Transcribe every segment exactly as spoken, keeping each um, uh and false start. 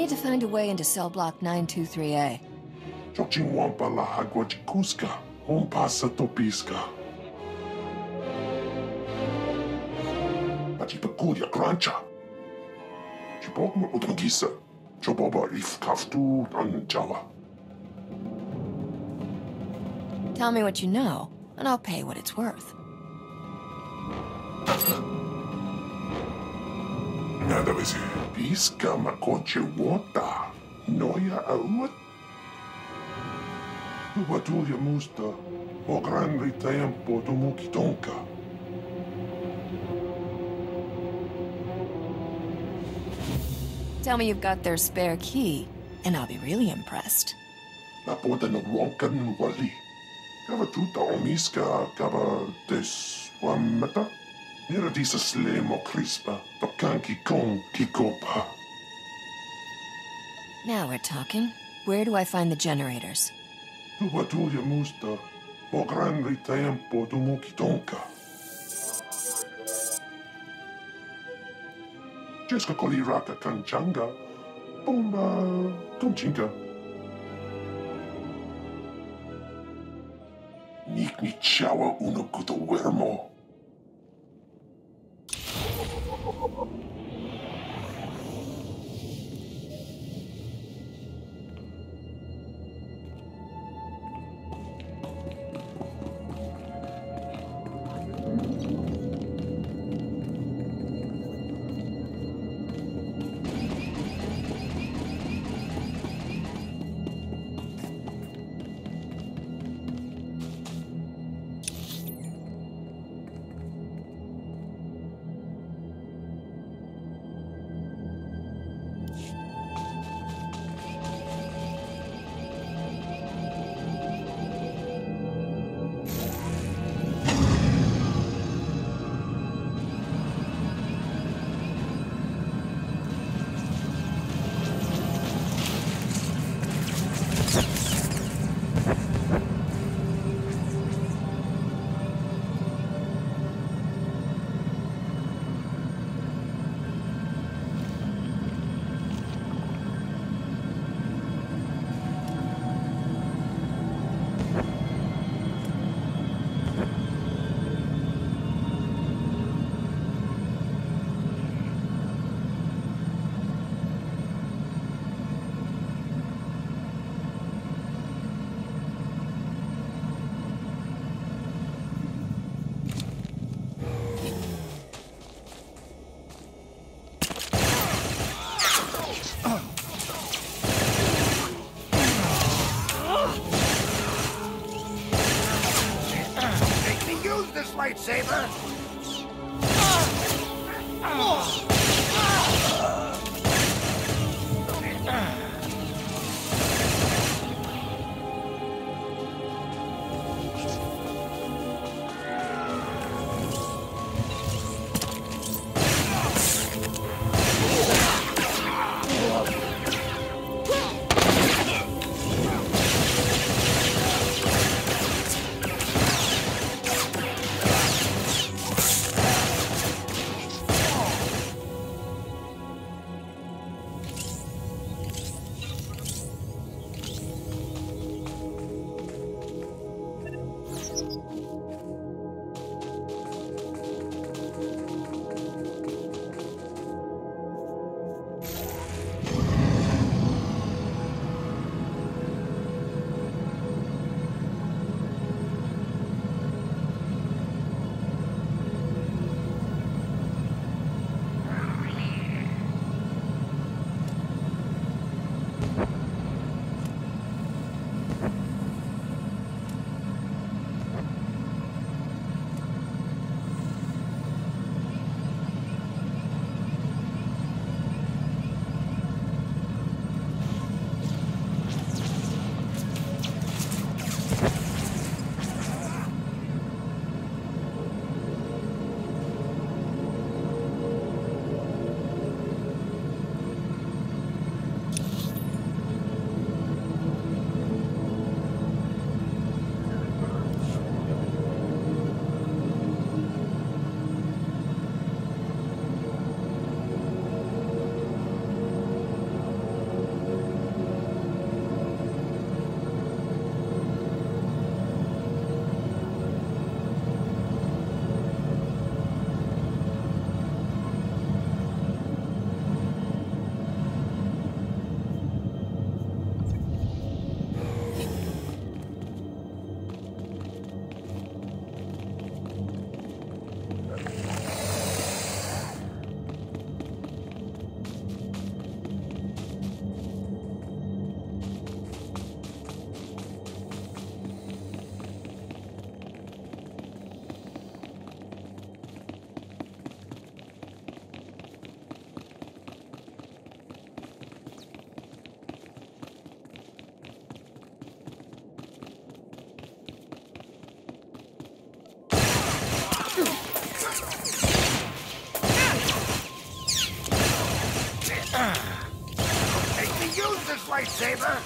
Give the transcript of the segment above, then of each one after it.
need to find a way into cell block nine two three A. Chochinwampa la agua chikuska, un pasa topiska. Pachipakulia crancha. Chipokma utangisa. Choboba if kaftu anjala. Tell me what you know, and I'll pay what it's worth. Nada vez pisca macoche wota. Noya aut. Tubatulia musta. O gran tempo tumukitonka. Tell me you've got their spare key, and I'll be really impressed. La porta no ronca no wali. Kava tuta omiska, kava des wamata. Nera disa slemo crispa, vakanki kong kikopa. Now we're talking. Where do I find the generators? Tubatulia musta. O gran tempo tumukitonka. Jeska koliraka kanchanga. Bomba tunchinka. Nik ni chawa uno kuto wermo. Lightsaber? lightsaber?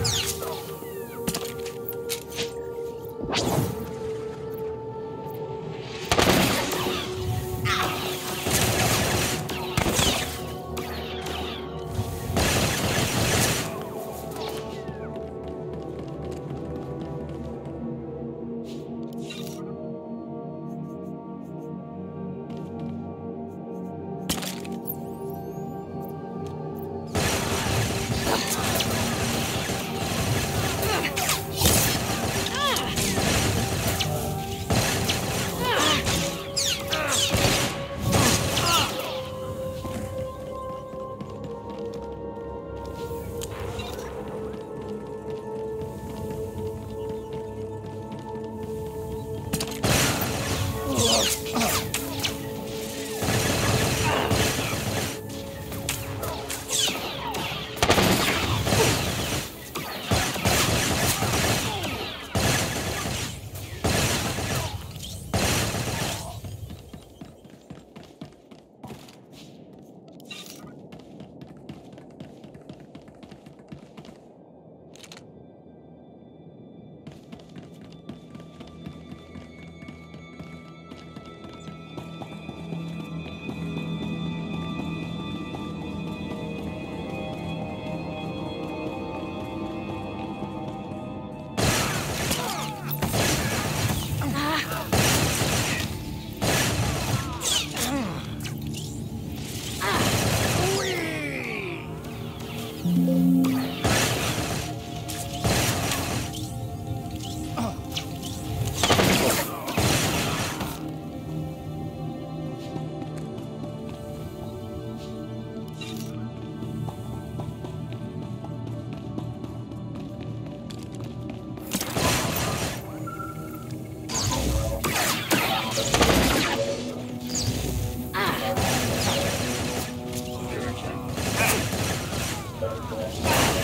Ah!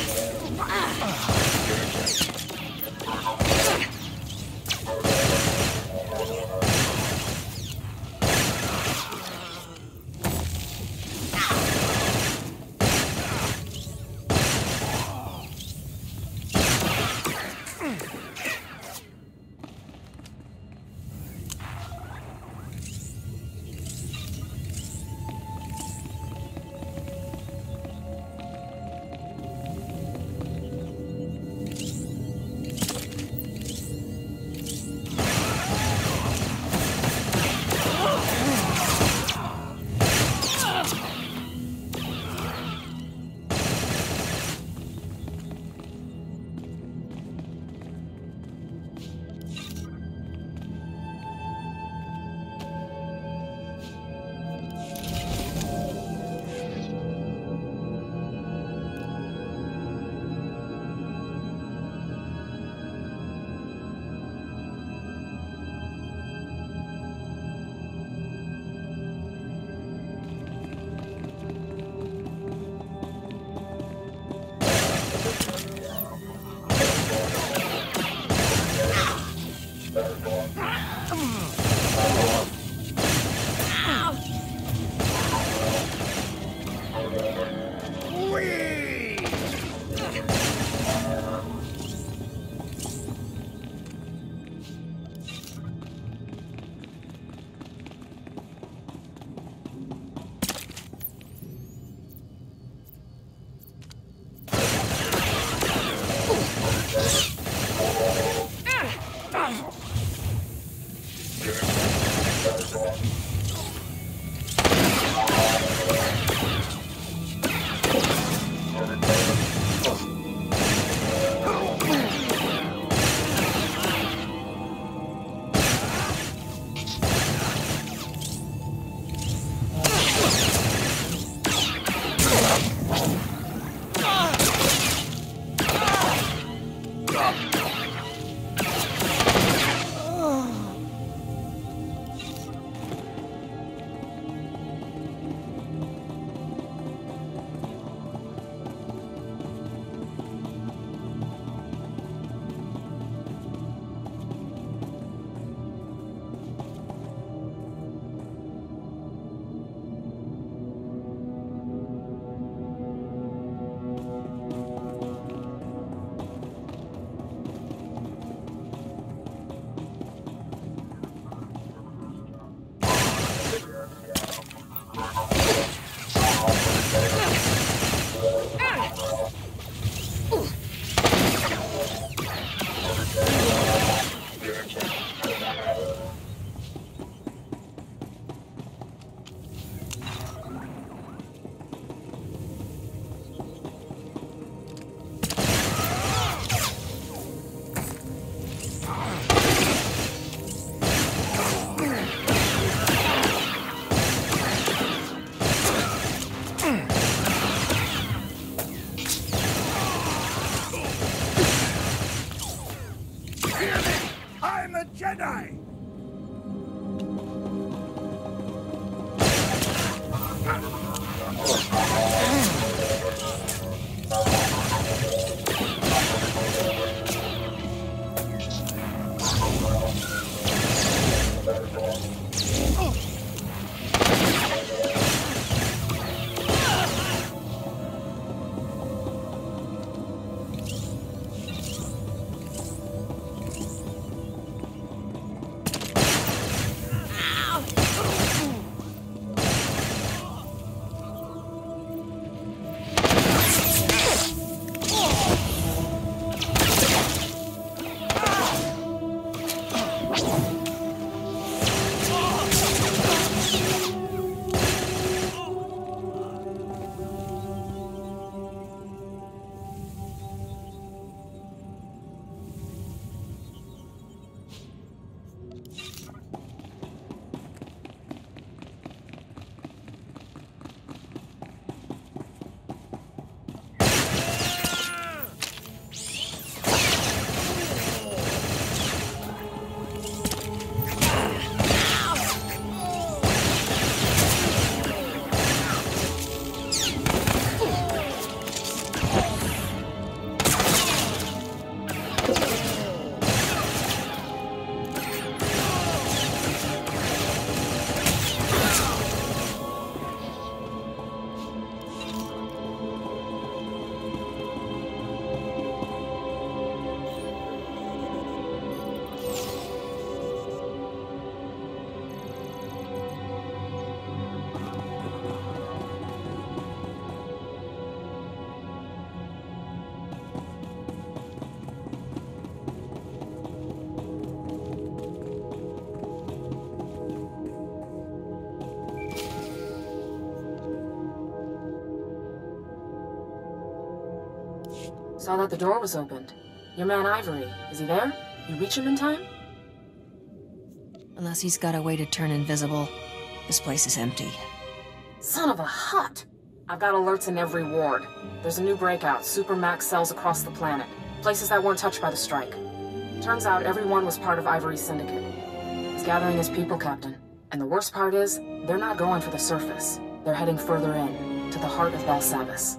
Saw that the door was opened. Your man Ivory, is he there? You reach him in time? Unless he's got a way to turn invisible, this place is empty. Son of a hut! I've got alerts in every ward. There's a new breakout, Supermax cells across the planet. Places that weren't touched by the strike. Turns out everyone was part of Ivory's syndicate. He's gathering his people, Captain. And the worst part is, they're not going for the surface. They're heading further in, to the heart of Balsabas.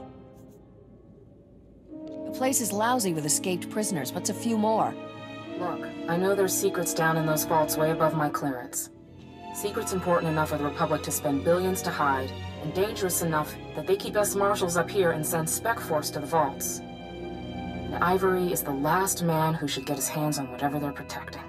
The place is lousy with escaped prisoners. What's a few more? Look, I know there's secrets down in those vaults way above my clearance. Secrets important enough for the Republic to spend billions to hide, and dangerous enough that they keep us marshals up here and send Spec Force to the vaults. And Ivory is the last man who should get his hands on whatever they're protecting.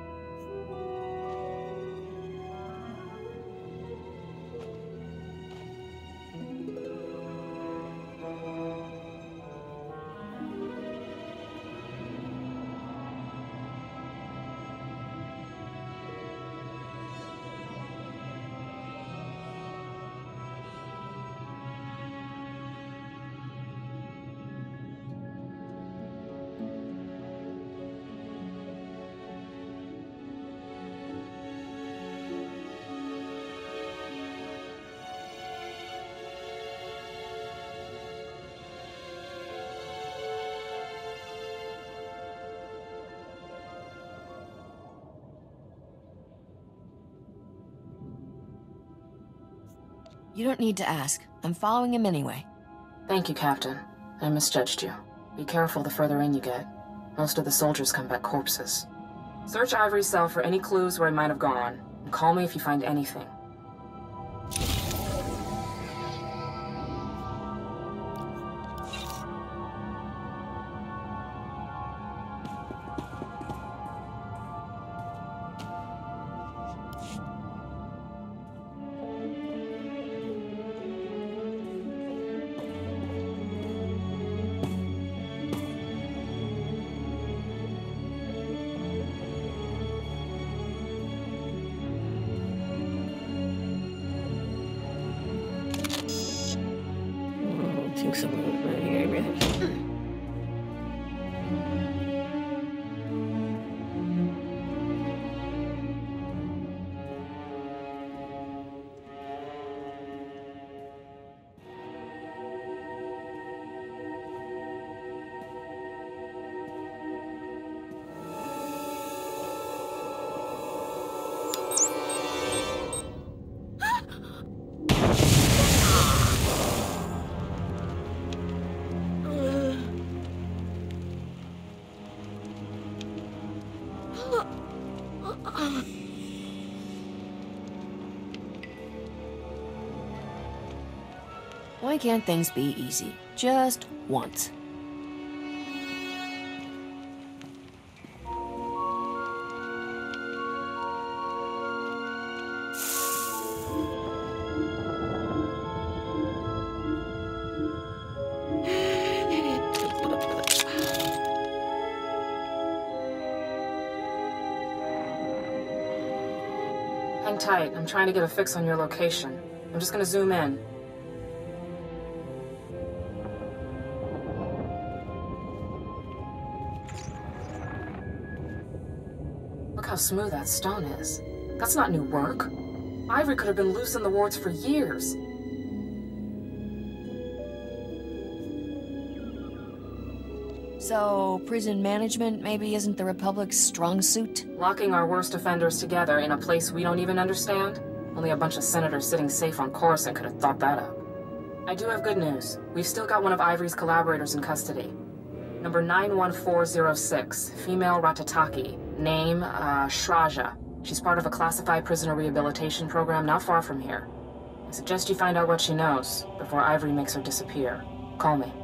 You don't need to ask. I'm following him anyway. Thank you, Captain. I misjudged you. Be careful the further in you get. Most of the soldiers come back corpses. Search Ivory's cell for any clues where he might have gone, and call me if you find anything. Why can't things be easy? Just once. Hang tight. I'm trying to get a fix on your location. I'm just gonna zoom in. Look how smooth that stone is. That's not new work. Ivory could have been loose in the wards for years. So, prison management maybe isn't the Republic's strong suit? Locking our worst offenders together in a place we don't even understand? Only a bunch of senators sitting safe on Coruscant could have thought that up. I do have good news. We've still got one of Ivory's collaborators in custody. Number nine one four zero six, female Ratataki. Name, uh, Shraja. She's part of a classified prisoner rehabilitation program not far from here. I suggest you find out what she knows before Ivory makes her disappear. Call me.